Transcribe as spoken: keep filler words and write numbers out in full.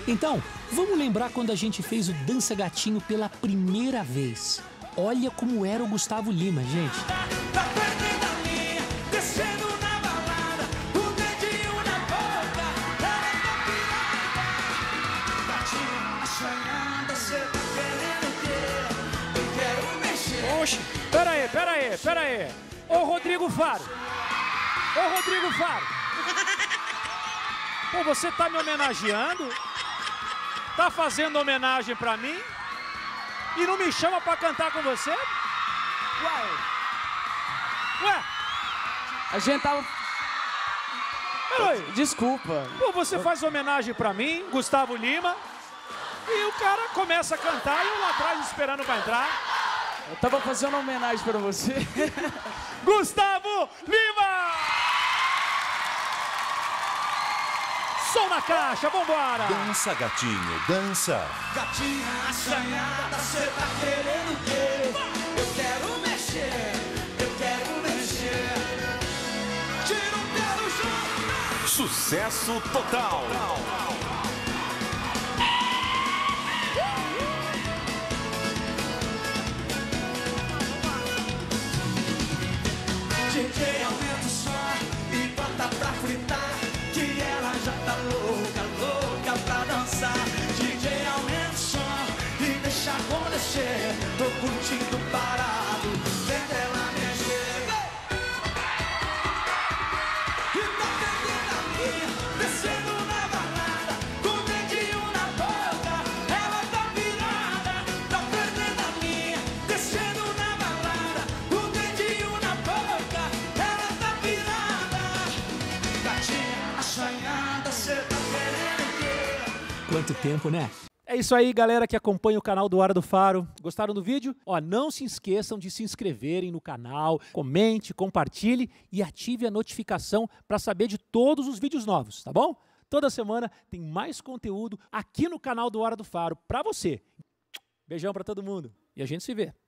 Então, vamos lembrar quando a gente fez o Dança Gatinho pela primeira vez. Olha como era o Gustavo Lima, gente. Tá perdendo a linha, descendo na balada, o dedinho na boca, ela tá pirada. Gatinha assanhada, cê tá querendo o quê? Eu quero mexer. Oxe, pera aí, pera aí, pera aí. Ô Rodrigo Faro. Ô Rodrigo Faro. Pô, você tá me homenageando? Tá fazendo homenagem pra mim? E não me chama pra cantar com você? Ué? Ué? A gente tava... Peraí. Desculpa. Pô, você faz homenagem pra mim, Gustavo Lima, e o cara começa a cantar e eu lá atrás esperando pra entrar. Eu tava fazendo uma homenagem pra você. Gustavo Lima! Som na caixa, vambora! Dança, gatinho, dança. Gatinha assanhada, cê tá querendo o quê? Eu quero mexer, eu quero mexer. Tira o pé do chão. Sucesso total. D J, aumenta o som e bota pra fritar, que ela já tá louca, louca pra dançar. D J, aumenta o som e deixa acontecer, tô curtindo parado, vendo ela mexer. E tá perdendo a linha, descendo na balada, com o dedinho na boca, ela tá virada. Tá perdendo a linha, descendo na balada, com o dedinho na boca, ela tá virada. Gatinha assanhada, cê tá querendo o quê? Quanto tempo, né? É isso aí, galera que acompanha o canal do Hora do Faro. Gostaram do vídeo? Ó, não se esqueçam de se inscreverem no canal, comente, compartilhe e ative a notificação para saber de todos os vídeos novos, tá bom? Toda semana tem mais conteúdo aqui no canal do Hora do Faro para você. Beijão para todo mundo e a gente se vê.